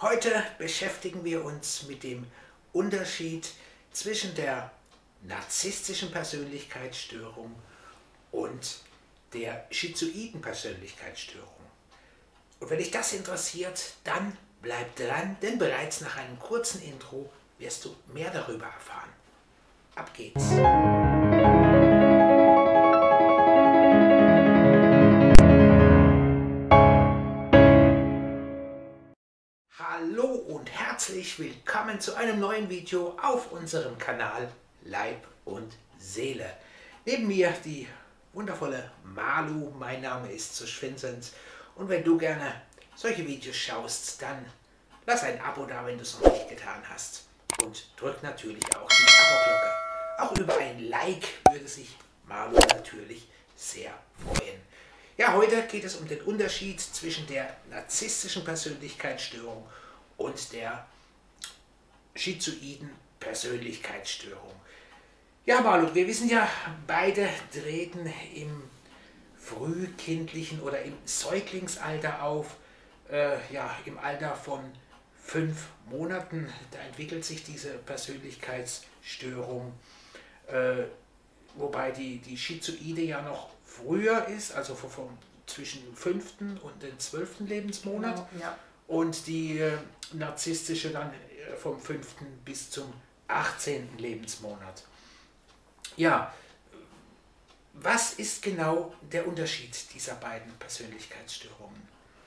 Heute beschäftigen wir uns mit dem Unterschied zwischen der narzisstischen Persönlichkeitsstörung und der schizoiden Persönlichkeitsstörung. Und wenn dich das interessiert, dann bleib dran, denn bereits nach einem kurzen Intro wirst du mehr darüber erfahren. Ab geht's! Hallo und herzlich willkommen zu einem neuen Video auf unserem Kanal Leib und Seele. Neben mir die wundervolle Malu, mein Name ist Zusch Vincent, und wenn du gerne solche Videos schaust, dann lass ein Abo da, wenn du es noch nicht getan hast, und drück natürlich auch die Abo-Glocke. Auch über ein Like würde sich Malu natürlich sehr freuen. Ja, heute geht es um den Unterschied zwischen der narzisstischen Persönlichkeitsstörung und der schizoiden Persönlichkeitsstörung. Ja, Malu, wir wissen ja, beide treten im frühkindlichen oder im Säuglingsalter auf, im Alter von 5 Monaten. Da entwickelt sich diese Persönlichkeitsstörung, wobei die schizoide ja noch früher ist, also zwischen dem 5. und dem 12. Lebensmonat, genau, ja. Und die narzisstische dann vom 5. bis zum 18. Lebensmonat. Ja, was ist genau der Unterschied dieser beiden Persönlichkeitsstörungen?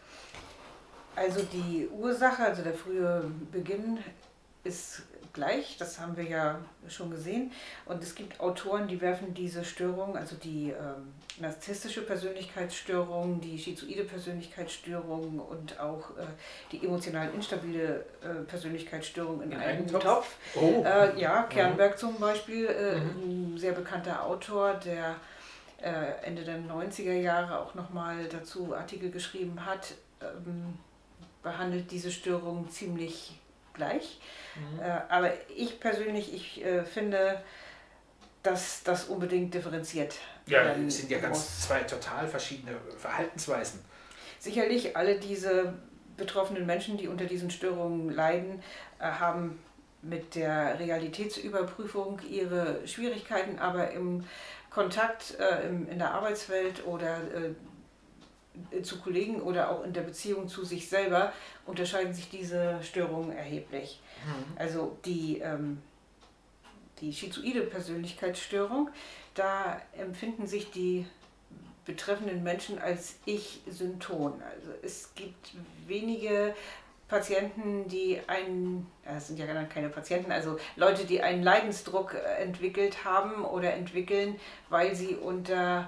Also die Ursache, also der frühe Beginn ist gleich, das haben wir ja schon gesehen, und es gibt Autoren, die werfen diese Störung, also die narzisstische Persönlichkeitsstörung, die schizoide Persönlichkeitsstörung und auch die emotional instabile Persönlichkeitsstörung in einen Topf. Oh. Kernberg zum Beispiel, ein sehr bekannter Autor, der Ende der 90er Jahre auch nochmal dazu Artikel geschrieben hat, behandelt diese Störung ziemlich gleich. Aber ich persönlich, finde, dass das unbedingt differenziert werden es sind ja zwei total verschiedene Verhaltensweisen. Sicherlich, alle diese betroffenen Menschen, die unter diesen Störungen leiden, haben mit der Realitätsüberprüfung ihre Schwierigkeiten, aber im Kontakt in der Arbeitswelt oder zu Kollegen oder auch in der Beziehung zu sich selber unterscheiden sich diese Störungen erheblich. Also die schizoide Persönlichkeitsstörung, da empfinden sich die betreffenden Menschen als Ich-Synton. Also es gibt wenige Patienten, die es sind ja keine Patienten, also Leute, die einen Leidensdruck entwickelt haben oder entwickeln, weil sie unter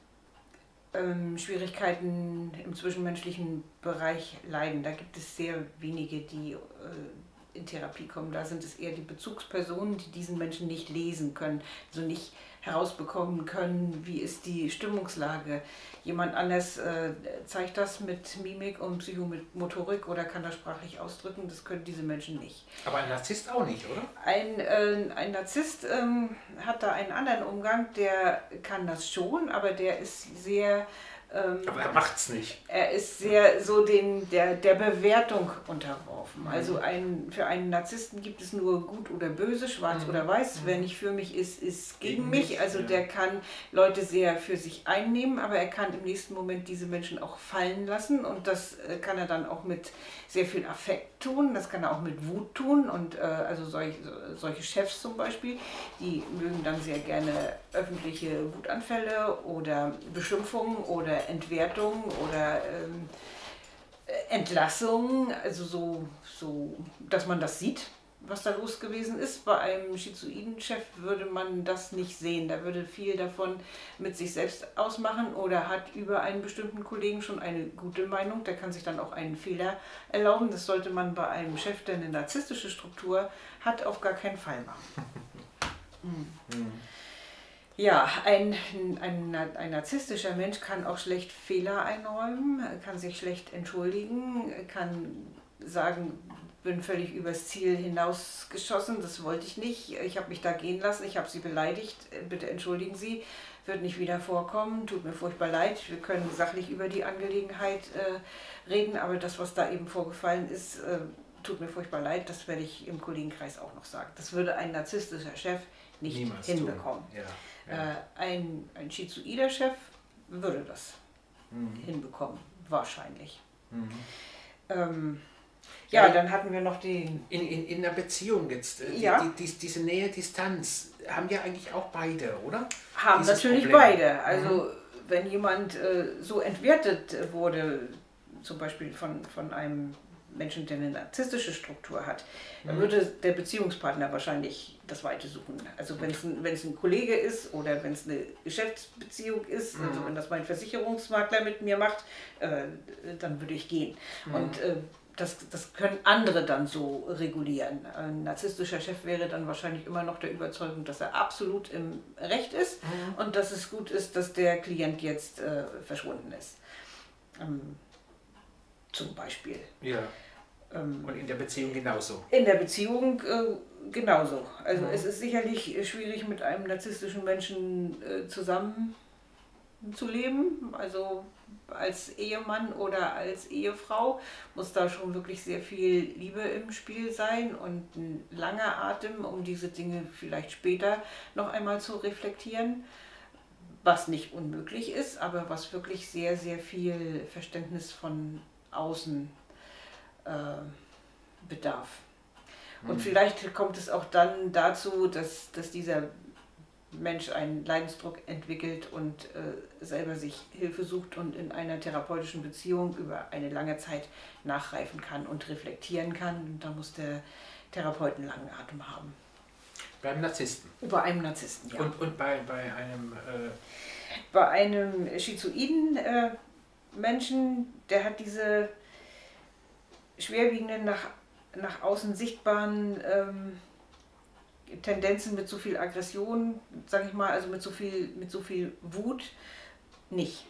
Schwierigkeiten im zwischenmenschlichen Bereich leiden. Da gibt es sehr wenige, die in Therapie kommen. Da sind es eher die Bezugspersonen, die diesen Menschen nicht lesen können, also nicht herausbekommen können, wie ist die Stimmungslage. Jemand anders zeigt das mit Mimik und Psychomotorik oder kann das sprachlich ausdrücken, das können diese Menschen nicht. Aber ein Narzisst auch nicht, oder? Ein Narzisst hat da einen anderen Umgang, der kann das schon, aber der ist sehr... aber er macht's nicht. Er ist sehr so der Bewertung unterworfen. Also für einen Narzissten gibt es nur gut oder böse, schwarz oder weiß. Wer nicht für mich ist, ist gegen mich. Also der kann Leute sehr für sich einnehmen, aber er kann im nächsten Moment diese Menschen auch fallen lassen, und das kann er dann auch mit sehr viel Affekt tun, das kann er auch mit Wut tun, und also solche Chefs zum Beispiel, die mögen dann sehr gerne öffentliche Wutanfälle oder Beschimpfungen oder Entwertung oder Entlassung, also so, dass man das sieht, was da los gewesen ist. Bei einem schizoiden Chef würde man das nicht sehen. Da würde viel davon mit sich selbst ausmachen oder hat über einen bestimmten Kollegen schon eine gute Meinung. Der kann sich dann auch einen Fehler erlauben. Das sollte man bei einem Chef, der eine narzisstische Struktur hat, auf gar keinen Fall machen. Ja, ein narzisstischer Mensch kann auch schlecht Fehler einräumen, kann sich schlecht entschuldigen, kann sagen, bin völlig übers Ziel hinausgeschossen, das wollte ich nicht, ich habe mich da gehen lassen, ich habe Sie beleidigt, bitte entschuldigen Sie, wird nicht wieder vorkommen, tut mir furchtbar leid, wir können sachlich über die Angelegenheit reden, aber das, was da eben vorgefallen ist, tut mir furchtbar leid, das werde ich im Kollegenkreis auch noch sagen. Das würde ein narzisstischer Chef nicht Niemals hinbekommen. Ja. Ein schizoider Chef würde das hinbekommen, wahrscheinlich. Ja, dann hatten wir noch den... In der Beziehung jetzt, diese Nähe, Distanz, haben ja eigentlich auch beide, oder? Haben Dieses natürlich Problem. beide. Also wenn jemand so entwertet wurde, zum Beispiel von einem Menschen, der eine narzisstische Struktur hat, dann würde der Beziehungspartner wahrscheinlich das Weite suchen. Also wenn es ein Kollege ist oder wenn es eine Geschäftsbeziehung ist, also wenn das mein Versicherungsmakler mit mir macht, dann würde ich gehen. Und das können andere dann so regulieren. Ein narzisstischer Chef wäre dann wahrscheinlich immer noch der Überzeugung, dass er absolut im Recht ist und dass es gut ist, dass der Klient jetzt verschwunden ist. Zum Beispiel. Ja. Und in der Beziehung genauso. In der Beziehung genauso. Also es ist sicherlich schwierig, mit einem narzisstischen Menschen zusammenzuleben. Also als Ehemann oder als Ehefrau muss da schon wirklich sehr viel Liebe im Spiel sein und ein langer Atem, um diese Dinge vielleicht später noch einmal zu reflektieren. Was nicht unmöglich ist, aber was wirklich sehr, sehr viel Verständnis von außen bedarf. Und vielleicht kommt es auch dann dazu, dass dieser Mensch einen Leidensdruck entwickelt und selber sich Hilfe sucht und in einer therapeutischen Beziehung über eine lange Zeit nachreifen kann und reflektieren kann. Und da muss der Therapeut einen langen Atem haben. Beim Narzissten? Bei einem Narzissten, ja. Und bei einem... Bei einem schizoiden Menschen, der hat diese schwerwiegenden, nach außen sichtbaren Tendenzen mit so viel Aggression, sage ich mal, also mit so viel Wut nicht.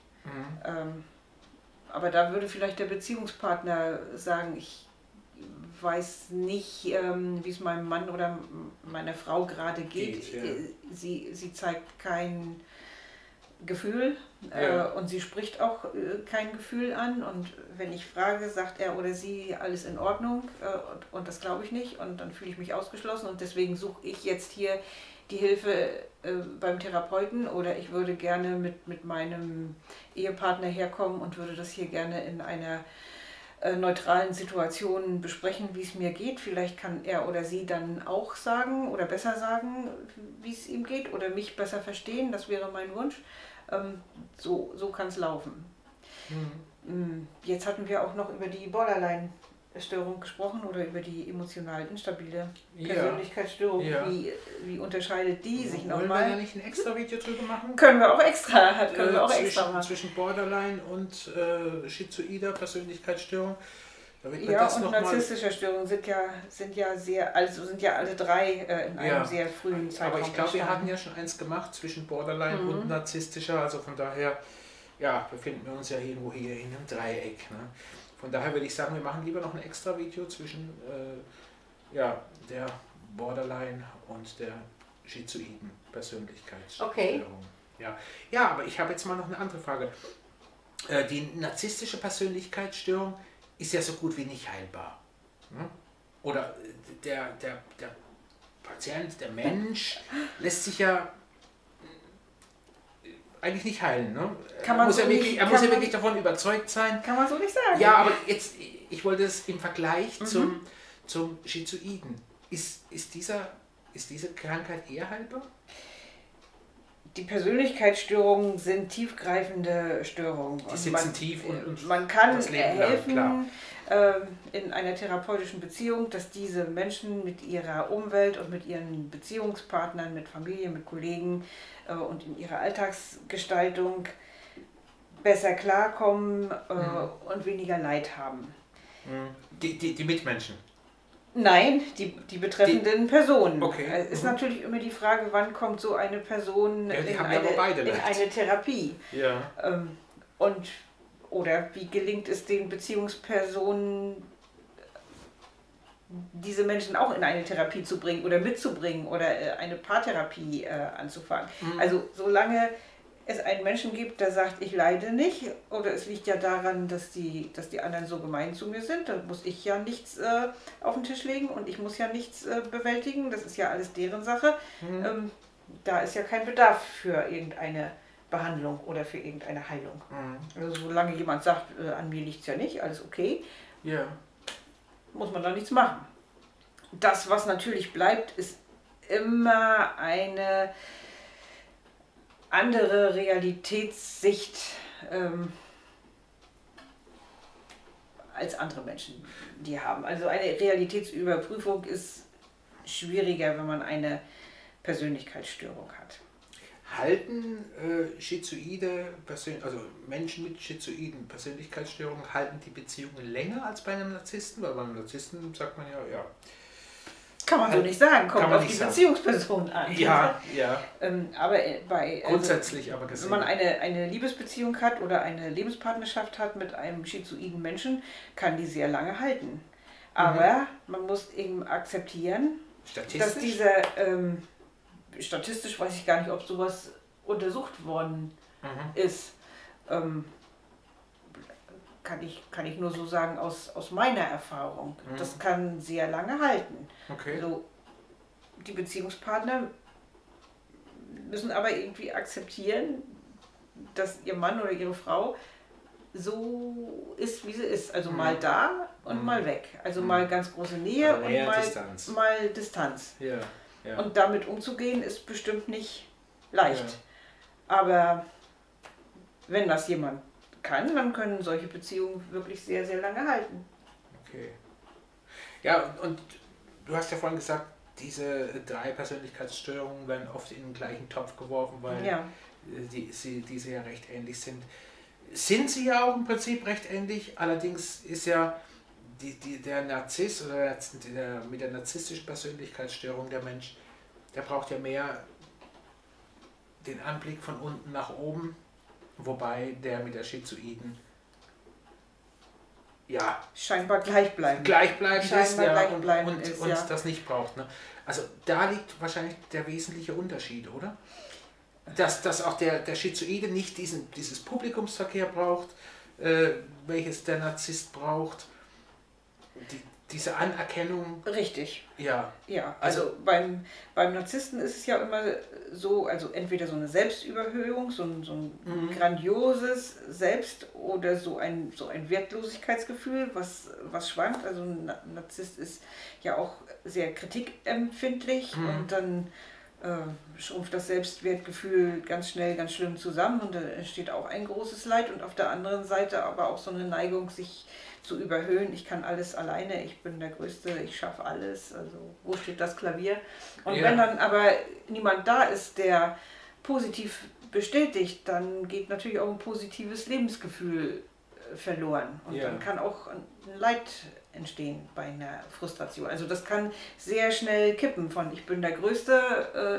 Aber da würde vielleicht der Beziehungspartner sagen, ich weiß nicht, wie es meinem Mann oder meiner Frau gerade geht. Ja. Sie zeigt kein Gefühl und sie spricht auch kein Gefühl an, und wenn ich frage, sagt er oder sie, alles in Ordnung, und das glaube ich nicht, und dann fühle ich mich ausgeschlossen, und deswegen suche ich jetzt hier die Hilfe beim Therapeuten, oder ich würde gerne mit meinem Ehepartner herkommen und würde das hier gerne in einer neutralen Situation besprechen, wie es mir geht. Vielleicht kann er oder sie dann auch sagen oder besser sagen, wie es ihm geht, oder mich besser verstehen. Das wäre mein Wunsch. So kann es laufen. Jetzt hatten wir auch noch über die Borderline-Störung gesprochen oder über die emotional instabile Persönlichkeitsstörung. Ja. Wie unterscheidet die sich Wollen nochmal? wir da nicht ein extra Video drüber machen? Können wir auch extra machen. Zwischen Borderline und schizoider Persönlichkeitsstörung. Ja, und narzisstischer Störung sind ja alle drei in einem sehr frühen Zeitraum. Aber ich glaube, wir hatten ja schon eins gemacht zwischen Borderline und narzisstischer, also von daher befinden wir uns ja irgendwo hier in einem Dreieck. Ne? Von daher würde ich sagen, wir machen lieber noch ein extra Video zwischen der Borderline und der schizoiden Persönlichkeitsstörung. Okay. Ja, aber ich habe jetzt mal noch eine andere Frage. Die narzisstische Persönlichkeitsstörung ist ja so gut wie nicht heilbar. Ne? Oder der Patient, der Mensch, lässt sich ja eigentlich nicht heilen. Ne? Er muss ja wirklich davon überzeugt sein. Kann man so nicht sagen. Ja, aber jetzt, ich wollte es im Vergleich zum Schizoiden. Ist diese Krankheit eher heilbar? Die Persönlichkeitsstörungen sind tiefgreifende Störungen. Die sitzen tief und man kann das Leben helfen in einer therapeutischen Beziehung, dass diese Menschen mit ihrer Umwelt und mit ihren Beziehungspartnern, mit Familie, mit Kollegen und in ihrer Alltagsgestaltung besser klarkommen und weniger Leid haben. Die Mitmenschen? Nein, die betreffenden Personen. Okay. Es ist natürlich immer die Frage, wann kommt so eine Person in eine Therapie. Ja. Oder wie gelingt es den Beziehungspersonen, diese Menschen auch in eine Therapie zu bringen oder mitzubringen oder eine Paartherapie anzufangen. Also solange es einen Menschen gibt, der sagt, ich leide nicht, oder es liegt ja daran, dass die anderen so gemein zu mir sind, da muss ich ja nichts auf den Tisch legen und ich muss ja nichts bewältigen, das ist ja alles deren Sache. Da ist ja kein Bedarf für irgendeine Behandlung oder für irgendeine Heilung. Also solange jemand sagt, an mir liegt es ja nicht, alles okay, muss man da nichts machen. Das, was natürlich bleibt, ist immer eine andere Realitätssicht als andere Menschen die haben. Also eine Realitätsüberprüfung ist schwieriger, wenn man eine Persönlichkeitsstörung hat. Halten schizoide also Menschen mit schizoiden Persönlichkeitsstörungen, halten die Beziehungen länger als bei einem Narzissten? Weil bei einem Narzissten sagt man ja. Kann man so nicht sagen, kommt auf die Beziehungsperson an. Ja. Aber grundsätzlich aber gesehen. Wenn man eine Liebesbeziehung hat oder eine Lebenspartnerschaft hat mit einem schizoiden Menschen, kann die sehr lange halten. Aber man muss eben akzeptieren, dass dieser, statistisch weiß ich gar nicht, ob sowas untersucht worden ist. Kann ich nur so sagen aus meiner Erfahrung. Das kann sehr lange halten. Okay. Also, die Beziehungspartner müssen aber irgendwie akzeptieren, dass ihr Mann oder ihre Frau so ist, wie sie ist. Also mal da und mal weg. Also mal ganz große Nähe also und mal Distanz. Ja. Und damit umzugehen ist bestimmt nicht leicht. Aber wenn das jemand kann, dann können solche Beziehungen wirklich sehr, sehr lange halten. Okay. Ja, und du hast ja vorhin gesagt, diese 3 Persönlichkeitsstörungen werden oft in den gleichen Topf geworfen, weil diese ja recht ähnlich sind. Sind sie ja auch im Prinzip recht ähnlich, allerdings ist ja der Narzisst oder mit der narzisstischen Persönlichkeitsstörung der Mensch, der braucht ja mehr den Anblick von unten nach oben, wobei der mit der Schizoiden scheinbar gleichbleibend ist, und das nicht braucht. Ne? Also da liegt wahrscheinlich der wesentliche Unterschied, oder? Dass auch der Schizoide nicht dieses Publikumsverkehr braucht, welches der Narzisst braucht. Diese Anerkennung. Richtig. Ja. Also beim Narzissten ist es ja immer so, also entweder so eine Selbstüberhöhung, so ein grandioses Selbst oder so ein Wertlosigkeitsgefühl, was schwankt. Also ein Narzisst ist ja auch sehr kritikempfindlich und dann schrumpft das Selbstwertgefühl ganz schnell, ganz schlimm zusammen und da entsteht auch ein großes Leid und auf der anderen Seite aber auch so eine Neigung, sich zu überhöhen, ich kann alles alleine, ich bin der Größte, ich schaffe alles, also wo steht das Klavier? Und wenn dann aber niemand da ist, der positiv bestätigt, dann geht natürlich auch ein positives Lebensgefühl verloren und dann kann auch ein Leid entstehen bei einer Frustration. Also das kann sehr schnell kippen von ich bin der Größte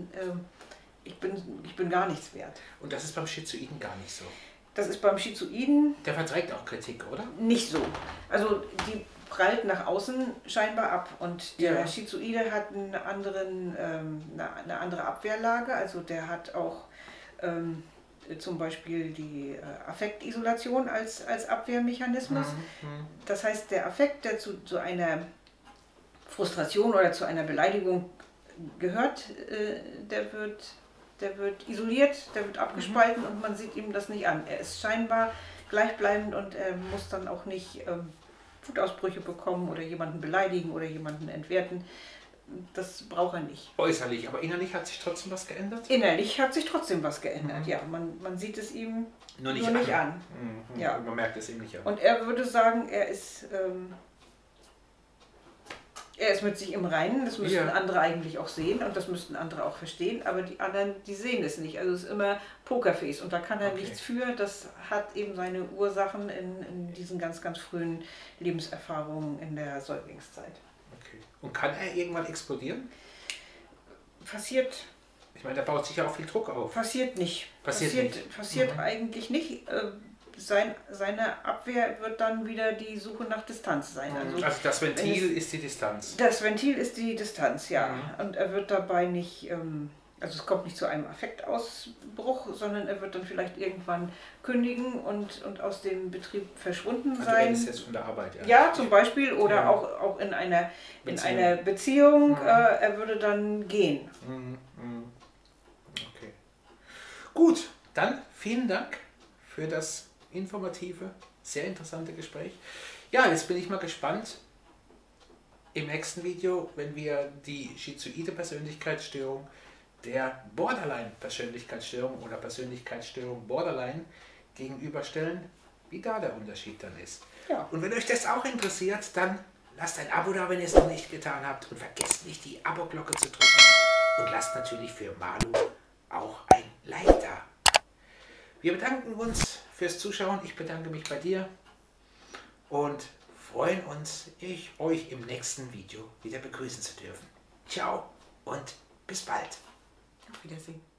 ich bin gar nichts wert. Und das ist beim Schizoiden gar nicht so. Das ist beim Schizoiden... Der verträgt auch Kritik, oder? Nicht so. Also die prallt nach außen scheinbar ab und der Schizoide hat eine andere Abwehrlage. Also der hat auch zum Beispiel die Affektisolation als Abwehrmechanismus. Das heißt, der Affekt, der zu einer Frustration oder zu einer Beleidigung gehört, der wird isoliert, der wird abgespalten und man sieht ihm das nicht an. Er ist scheinbar gleichbleibend und er muss dann auch nicht Wutausbrüche bekommen oder jemanden beleidigen oder jemanden entwerten. Das braucht er nicht. Äußerlich, aber innerlich hat sich trotzdem was geändert? Innerlich hat sich trotzdem was geändert, ja. Man sieht es ihm nur nicht an. Ja. Man merkt es ihm nicht an. Und er würde sagen, er ist mit sich im Reinen, das müssten andere eigentlich auch sehen und das müssten andere auch verstehen, aber die anderen, die sehen es nicht. Also es ist immer Pokerface und da kann er nichts für. Das hat eben seine Ursachen in diesen ganz, ganz frühen Lebenserfahrungen in der Säuglingszeit. Okay. Und kann er irgendwann explodieren? Passiert. Ich meine, da baut sich ja auch viel Druck auf. Passiert nicht. Passiert eigentlich nicht. Seine Abwehr wird dann wieder die Suche nach Distanz sein. Also das Ventil ist die Distanz. Das Ventil ist die Distanz, ja. Und er wird dabei nicht, Also es kommt nicht zu einem Affektausbruch, sondern er wird dann vielleicht irgendwann kündigen und aus dem Betrieb verschwunden Also sein. das ist jetzt von der Arbeit, ja. Ja, zum Beispiel. Oder Ja. auch in einer Beziehung. Mhm. Er würde dann gehen. Okay. Gut, dann vielen Dank für das informative, sehr interessante Gespräch. Ja, jetzt bin ich mal gespannt im nächsten Video, wenn wir die schizoide Persönlichkeitsstörung der Borderline-Persönlichkeitsstörung oder Persönlichkeitsstörung Borderline gegenüberstellen, wie da der Unterschied dann ist. Ja. Und wenn euch das auch interessiert, dann lasst ein Abo da, wenn ihr es noch nicht getan habt, und vergesst nicht, die Abo-Glocke zu drücken und lasst natürlich für Malu auch ein Like da. Wir bedanken uns fürs Zuschauen, ich bedanke mich bei dir und freuen uns, euch im nächsten Video wieder begrüßen zu dürfen. Ciao und bis bald. Auf Wiedersehen.